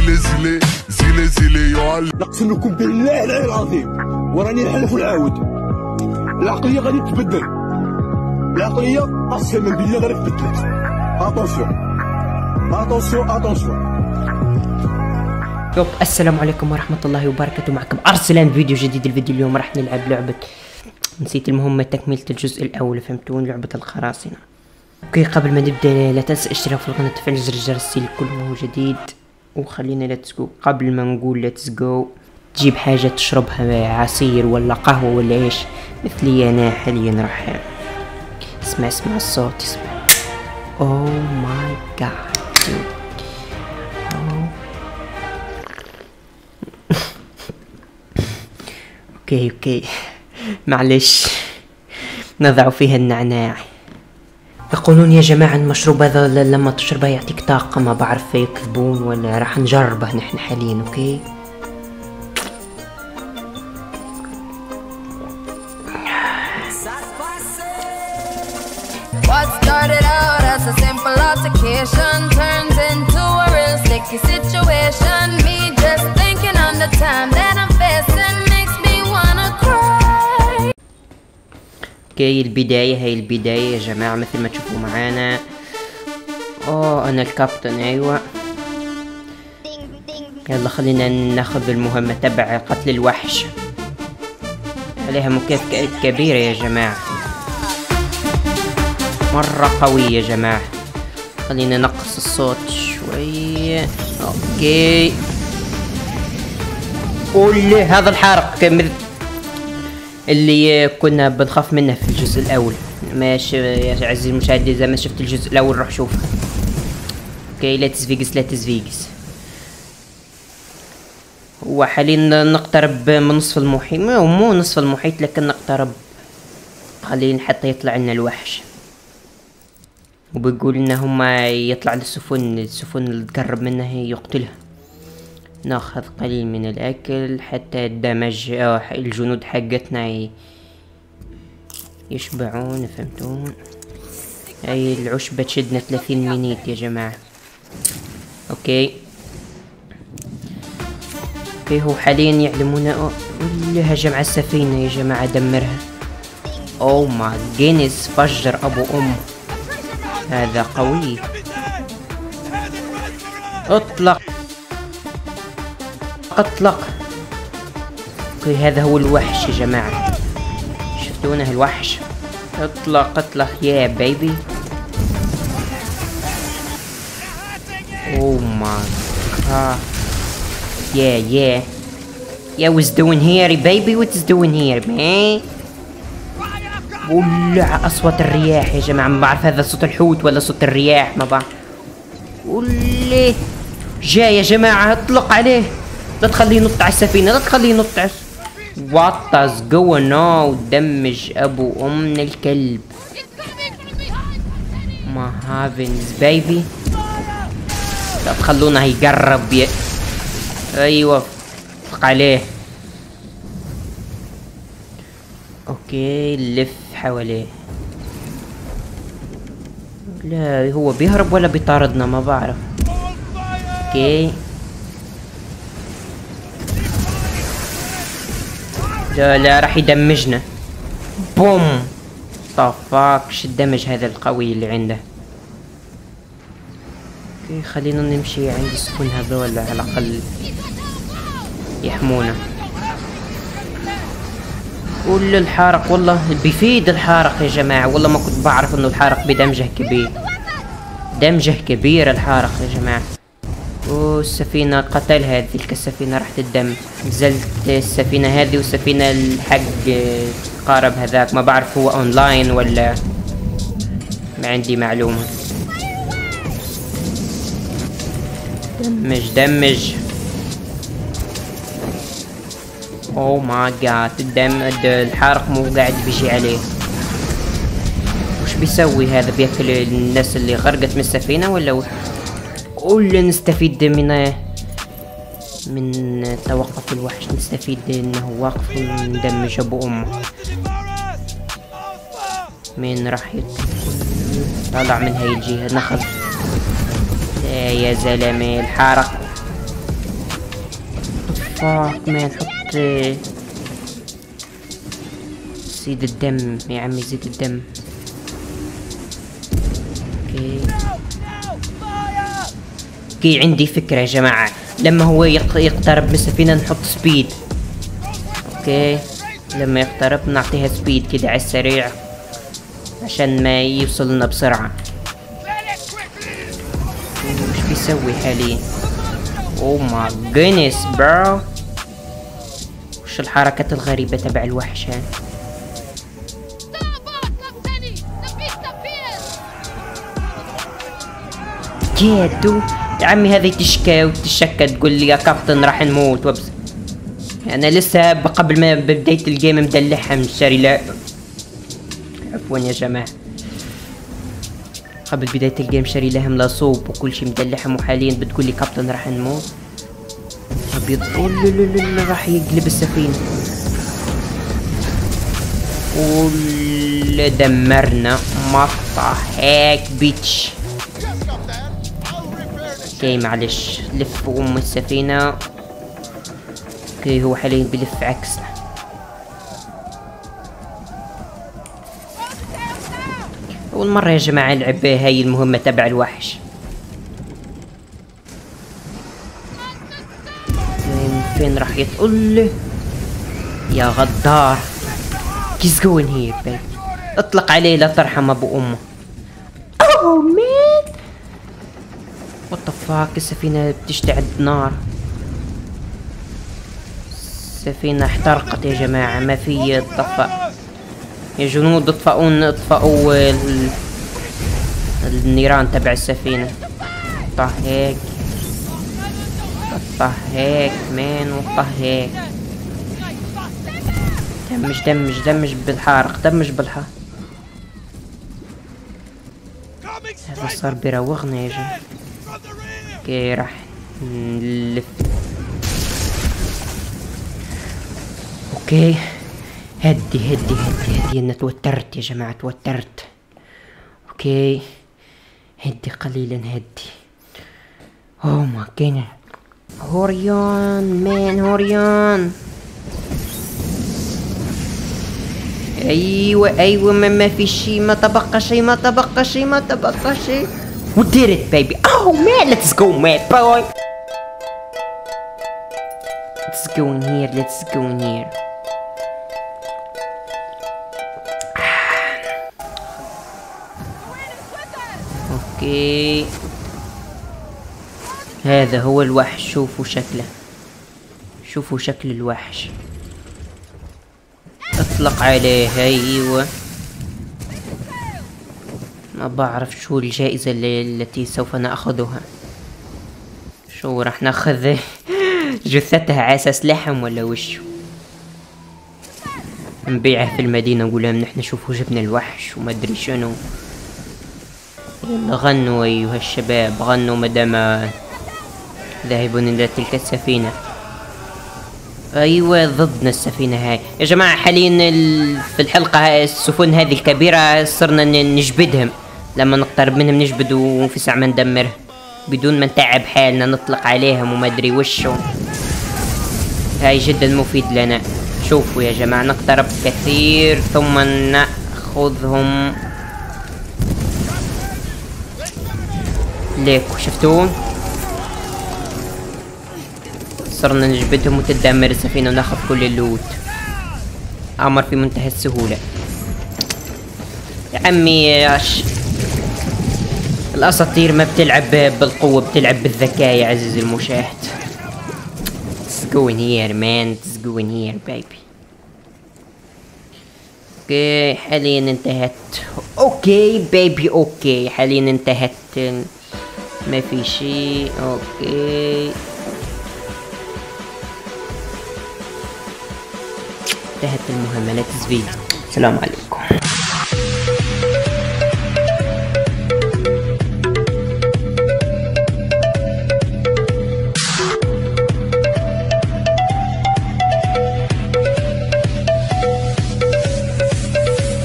زيلي يعلم. نقسم لكم بالله العلي العظيم وراني نحلف ونعاود، العقلية غادي تتبدل، العقلية قسما بالله غادي تتبدل. اتونسيون. السلام عليكم ورحمة الله وبركاته، معكم أرسلان فيديو جديد. الفيديو اليوم راح نلعب لعبة، نسيت المهمة، تكملة الجزء الأول، فهمتون؟ لعبة القراصنة. اوكي، قبل ما نبدأ لا تنسى الاشتراك في القناة وتفعيل زر الجرس لكل ما هو جديد. وخلينا ليتس جو. قبل ما نقول ليتس جو، تجيب حاجة تشربها، عصير ولا قهوة ولا ايش، مثلي انا حاليا. راح اسمع الصوت، اسمع. اوه ماي جاد. اوكي معلش، نضع فيها النعناع. يقولون يا جماعة المشروب هذا لما تشربه يعطيك طاقة، ما بعرف يكذبون ولا. راح نجربه نحن حاليا. اوكي، What started out as a simple altercation turns into a real sticky situation. Me just thinking on the time that I'm facing makes me wanna cry. اوكي، هاي البداية يا جماعة مثل ما تشوفوا معانا. انا الكابتن، ايوه. يلا خلينا ناخذ المهمة تبع قتل الوحش. عليها مكافأة كبيرة يا جماعة، مرة قوية يا جماعة. خلينا نقص الصوت شوية. اوكي، قول هذا الحرق اللي كنا بنخاف منه في الجزء الاول. ماشي يا عزيزي المشاهد، اذا ما شفت الجزء الاول روح شوفه. اوكي، لا تزفيقس. وحاليا نقترب من نصف المحيط، مو نصف المحيط لكن نقترب قليلا حتى يطلع لنا الوحش. وبيقول ان هما يطلع للسفن اللي تقرب منها يقتلها. ناخذ قليل من الاكل حتى الدمج الجنود حقتنا يشبعون، فهمتون؟ هاي العشبة تشدنا 30 مينيت يا جماعة. اوكي، هو حاليا يعلمون اللي هجم على السفينة يا جماعة، دمرها. اوه ماي جينيس، فجر ابو ام، هذا قوي. اطلق. اوكي، هذا هو الوحش يا جماعة، شفتونه الوحش. اطلق يا بيبي. اوه ماي جاد. Yeah, what's doing here baby? What's doing here man? ولع اصوات الرياح يا جماعة، ما بعرف هذا صوت الحوت ولا صوت الرياح، ما بعرف. ولي جاي يا جماعة، اطلق عليه، لا تخليه ينط على السفينة، What is going on؟ دمج ابو ام الكلب. ما هافنز بيبي، لا تخلونه يقرب ايوه، اطلق عليه. اوكي، نلف حواليه. لا هو بيهرب ولا بيطاردنا، ما بعرف. اوكي، لا راح يدمجنا. بوم، طفاك. الدمج هذا القوي اللي عنده. اوكي، خلينا نمشي عند السفن هذول على الاقل يحمونا. قول الحارق، والله بيفيد الحارق يا جماعة، والله ما كنت بعرف انه الحارق بدمجه كبير، دمجه كبير الحارق يا جماعة. والسفينة قتلها، تلك السفينة راح تدمج. نزلت السفينة هذه والسفينة الحق قارب هذاك، ما بعرف هو اونلاين ولا، ما عندي معلومة. دمج. اوه ماي جاد، الحارق مو قاعد بيجي عليه. وش بيسوي هذا؟ بياكل الناس اللي غرقت من السفينة ولا ولا نستفيد من توقف الوحش، نستفيد انه واقف وندمج ابو امه. مين راح طلع من هاي الجهة؟ ناخذ يا زلمة الحارق. فاك مان. حط زيد الدم يا عمي، زيد الدم. اوكي عندي فكرة يا جماعة، لما هو يقترب من السفينة نحط سبيد. اوكي لما يقترب نعطيها سبيد كده على السريع عشان ما يوصل لنا بسرعة. وش بيسوي حاليا؟ او ماي جودنس برو، وش الحركات الغريبة تبع الوحش هاي؟ كيدو يا عمي هذه تشكى وتشكى تقول لي يا كابتن راح نموت وبس. انا لسه قبل ما بداية الجيم مدلعها من شاري. لا عفوا يا جماعة، قبل بداية الجيم شاري لهم لاصوب وكل شي مدلعهم، وحاليا بتقول لي كابتن راح نموت. ابيض لا راح يقلب السفينة. ولا دمرنا مقطع هيك بيتش. اوكي معلش لف السفينة. اوكي هو حاليا بلف عكسنا. اول مرة يا جماعة العب هاي المهمة تبع الوحش. فين راح يتقول يا غدار؟ He's going here baby. اطلق عليه لا ترحم ابو امه. اوه مان وات ذا فاك، السفينة بتشتعل نار. السفينة احترقت يا جماعة، ما في اطفاء. يا جنود اطفئوا النيران تبع السفينة. طه هيك طه هيك مان، وطه هيك. دمج بالحارق، دمج بالحارق. هذا صار بيراوغنا يا جماعة. اوكي راح نلف. اوكي هدي انا توترت يا جماعة، توترت. اوكي هدي قليلا هدي. اوه ما كان هوريون مان، هوريون. ايوه ما في شي، ما تبقى شي. We did it baby. Oh man let's go man boy. Let's go in here. اوكي هذا هو الوحش. شوفوا شكل الوحش. اطلق عليه. ايوه ما بعرف شو الجائزة التي سوف نأخذها. شو راح ناخذ؟ جثتها على اساس لحم ولا وشو؟ نبيعها في المدينة نقول لهم نحن شوفوا جبنا الوحش وما ادري شنو. يلا غنوا ايها الشباب، غنوا مدام ذاهبون الى تلك السفينة. ايوه ضدنا السفينة هاي يا جماعة. حاليا في الحلقة السفن هذه الكبيرة صرنا نجبدهم، لما نقترب منهم نجبد وفي ساعة ما ندمرهم بدون ما نتعب حالنا، نطلق عليهم وما ادري وشو. هاي جدا مفيد لنا. شوفوا يا جماعة نقترب كثير ثم ناخذهم. ليكو شفتون؟ صرنا نجبدهم وتدمر السفينة وناخذ كل اللوت. امر في منتهى السهولة يا عمي. الاساطير ما بتلعب بالقوة، بتلعب بالذكاء يا عزيزي المشاهد. Let's go in here man, let's go in here baby. اوكي حاليا انتهت. اوكي بيبي اوكي حاليا انتهت، ما في شيء. اوكي انتهت المهمة. لا تزفيد. السلام عليكم.